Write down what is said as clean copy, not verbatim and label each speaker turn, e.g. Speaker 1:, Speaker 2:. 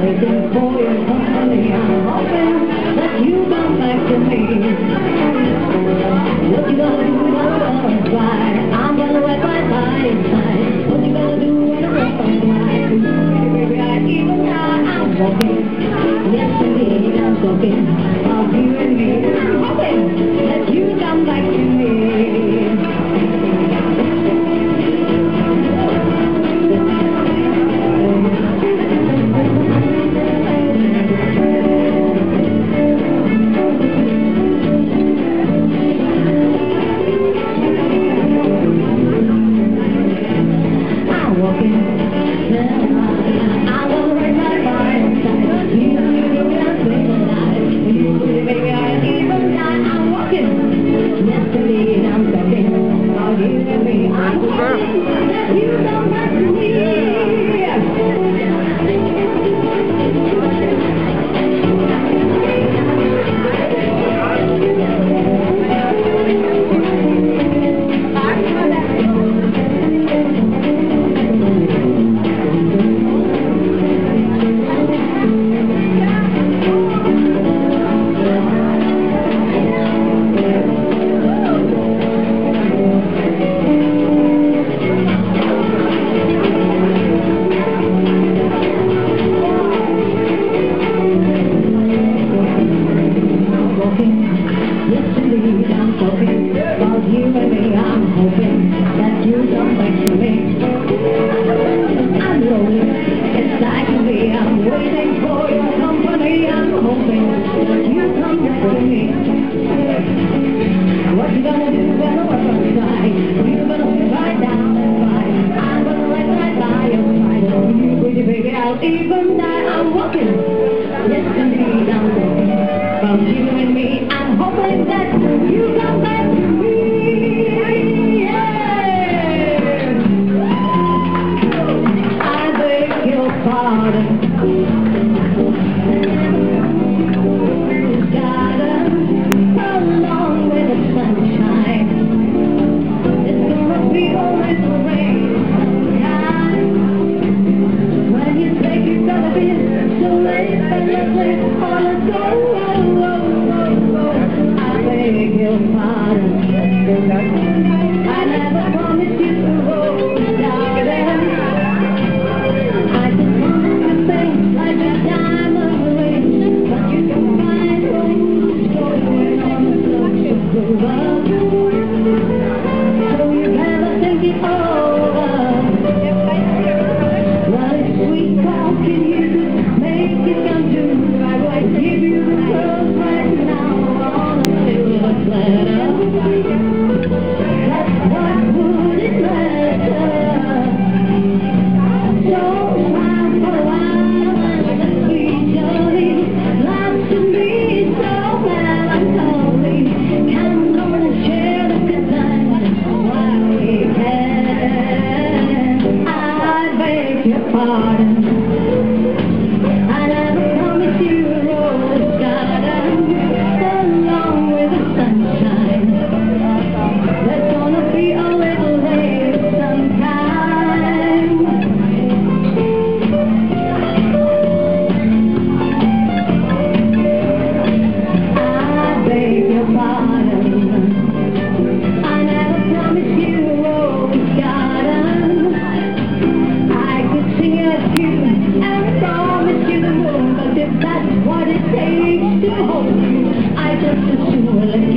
Speaker 1: waiting for your company. I'm hoping that you come back to me. What you gonna do when I'm gonna fly? I'm gonna wrap my body inside. What you gonna do when I'm gonna fly? Baby, even now I'm walking. Yes, indeed, I'm talking of you and me. I'm hoping that you come back to me. Even now I'm walking, yes indeed I'm walking. From you and me, I'm hoping that you come back to me. Yeah. I beg your pardon. Garden, along with the sunshine. It's gonna be always the rain. So late, but let's wait for the go. I beg your pardon. I never promised you the road, darling. I just wanted to think like a diamond ring, but you can find ways going on the love. So you better think it over. What is sweet talking you? Make it come true. I will give you the world right now on a silver platter. That's what would it matter? So smile for a while and the sweet joy loves to me so melancholy. Come on and share the good times while we can. I beg your pardon. What it takes to hold you, I just assume